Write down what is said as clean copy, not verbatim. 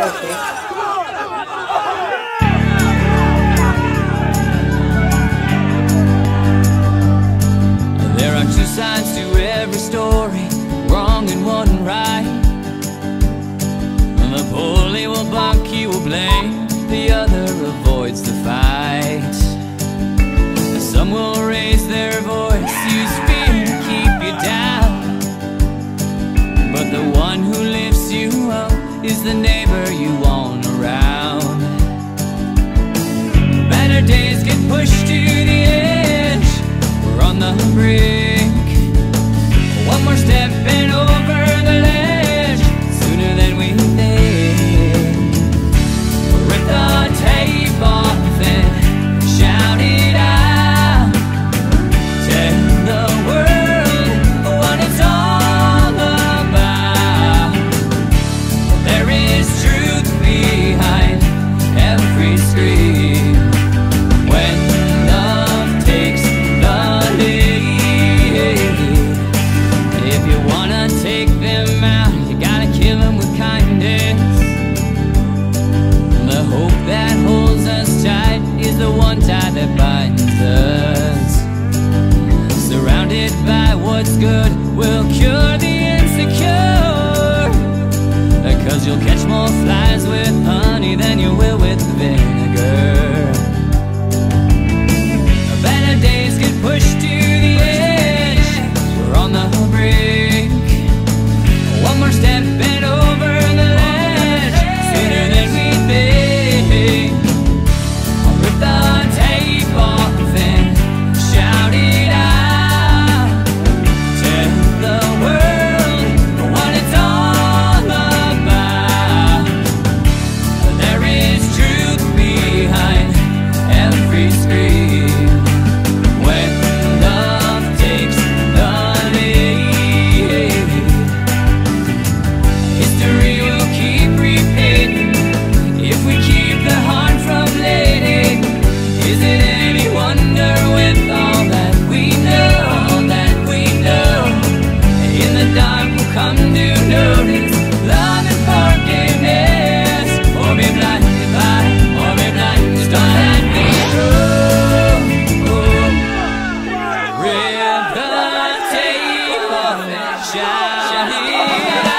There are two sides to every story, wrong and one right. The bully will bark, he will blame, the other avoids the fight. Some will raise their voice, use fear to keep you down, but the one who lifts you up is the neighbor you want around. Better days get pushed to the edge, we're on the brink. One more step and over the ledge, sooner than we think. Rip the tape off and shout it out. Tell the world what it's all about. There is truth behind every scream. When love takes the lead, if you wanna take them out, you gotta kill them with kindness. The hope that holds us tight is the one tie that binds us. Surrounded by what's good, we'll cure the insecure. 'Cause you'll catch more flies with honey than you will with vinegar. Better days get pushed to the edge, we're on the brink. One more step and over the ledge, sooner than we think. I'll rip the tape off and shout it out. Tell the world what it's all about. There is truth behind every scream. When love takes the lead, history will keep repeating if we keep the heart from bleeding. Is it any wonder with all that we know, in the dark we'll come to notice love and forgiveness, or be blinded by, or be blinded, don't let me go. Rip the tape off and shout it out.